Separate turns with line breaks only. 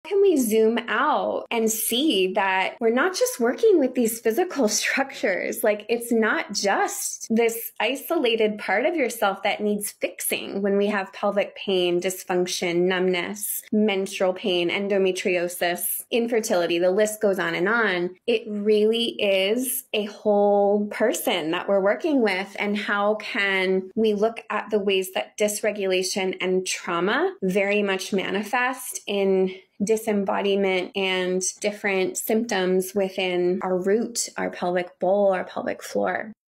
can we zoom out and see that we're not just working with these physical structures? Like, it's not just this isolated part of yourself that needs fixing when we have pelvic pain, dysfunction, numbness, menstrual pain, endometriosis, infertility, the list goes on and on. It really is a whole person that we're working with. And how can we look at the ways that dysregulation and trauma very much manifest in disembodiment and different symptoms within our root, our pelvic bowl, our pelvic floor.